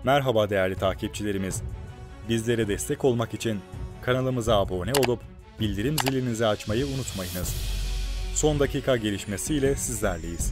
Merhaba değerli takipçilerimiz. Bizlere destek olmak için kanalımıza abone olup bildirim zilinizi açmayı unutmayınız. Son dakika gelişmesiyle sizlerleyiz.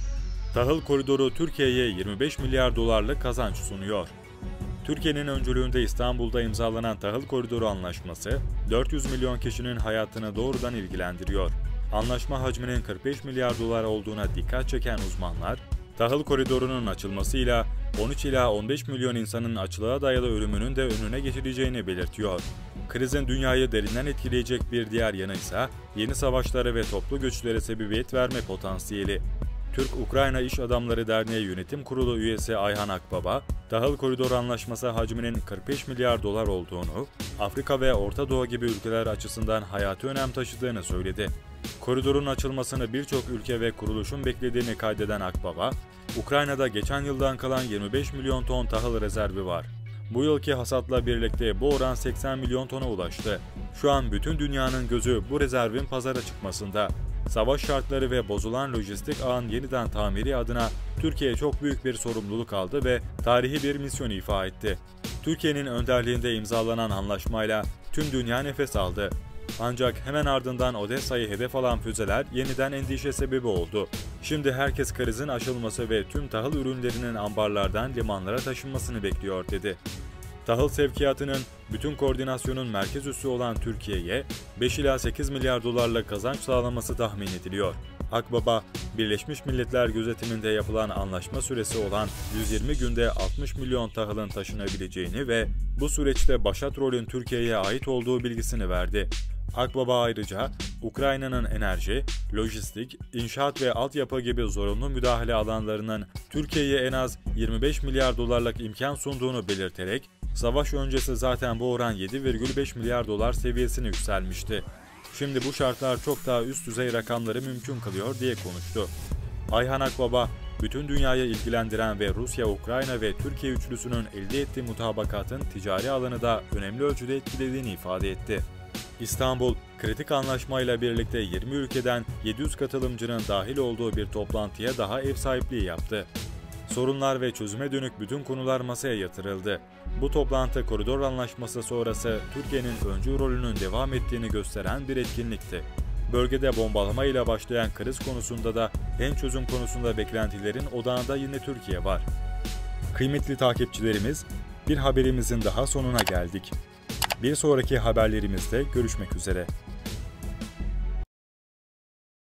Tahıl Koridoru Türkiye'ye 25 milyar dolarlık kazanç sunuyor. Türkiye'nin öncülüğünde İstanbul'da imzalanan Tahıl Koridoru Anlaşması, 400 milyon kişinin hayatını doğrudan ilgilendiriyor. Anlaşma hacminin 45 milyar dolar olduğuna dikkat çeken uzmanlar, Tahıl Koridoru'nun açılmasıyla 13 ila 15 milyon insanın açlığa dayalı ölümünün de önüne geçileceğini belirtiyor. Krizin dünyayı derinden etkileyecek bir diğer yanı ise yeni savaşlara ve toplu göçlere sebebiyet verme potansiyeli. Türk-Ukrayna İş Adamları Derneği Yönetim Kurulu üyesi Ayhan Akbaba, Tahıl Koridoru Anlaşması hacminin 45 milyar dolar olduğunu, Afrika ve Orta Doğu gibi ülkeler açısından hayati önem taşıdığını söyledi. Koridorun açılmasını birçok ülke ve kuruluşun beklediğini kaydeden Akbaba, Ukrayna'da geçen yıldan kalan 25 milyon ton tahıl rezervi var. Bu yılki hasatla birlikte bu oran 80 milyon tona ulaştı. Şu an bütün dünyanın gözü bu rezervin pazara çıkmasında. Savaş şartları ve bozulan lojistik ağın yeniden tamiri adına Türkiye çok büyük bir sorumluluk aldı ve tarihi bir misyon ifa etti. Türkiye'nin önderliğinde imzalanan anlaşmayla tüm dünya nefes aldı. Ancak hemen ardından Odessa'yı hedef alan füzeler yeniden endişe sebebi oldu. Şimdi herkes krizin aşılması ve tüm tahıl ürünlerinin ambarlardan limanlara taşınmasını bekliyor dedi. Tahıl sevkiyatının bütün koordinasyonun merkez üssü olan Türkiye'ye 5 ila 8 milyar dolarlık kazanç sağlaması tahmin ediliyor. Akbaba, Birleşmiş Milletler gözetiminde yapılan anlaşma süresi olan 120 günde 60 milyon tahılın taşınabileceğini ve bu süreçte başat rolün Türkiye'ye ait olduğu bilgisini verdi. Akbaba ayrıca Ukrayna'nın enerji, lojistik, inşaat ve altyapı gibi zorunlu müdahale alanlarının Türkiye'ye en az 25 milyar dolarlık imkan sunduğunu belirterek, savaş öncesi zaten bu oran 7,5 milyar dolar seviyesine yükselmişti. Şimdi bu şartlar çok daha üst düzey rakamları mümkün kılıyor diye konuştu. Ayhan Akbaba, bütün dünyayı ilgilendiren ve Rusya, Ukrayna ve Türkiye üçlüsünün elde ettiği mutabakatın ticari alanı da önemli ölçüde etkilediğini ifade etti. İstanbul, kritik anlaşmayla birlikte 20 ülkeden 700 katılımcının dahil olduğu bir toplantıya daha ev sahipliği yaptı. Sorunlar ve çözüme dönük bütün konular masaya yatırıldı. Bu toplantı koridor anlaşması sonrası Türkiye'nin öncü rolünün devam ettiğini gösteren bir etkinlikti. Bölgede bombalama ile başlayan kriz konusunda da en çözüm konusunda beklentilerin odağında yine Türkiye var. Kıymetli takipçilerimiz, bir haberimizin daha sonuna geldik. Bir sonraki haberlerimizde görüşmek üzere.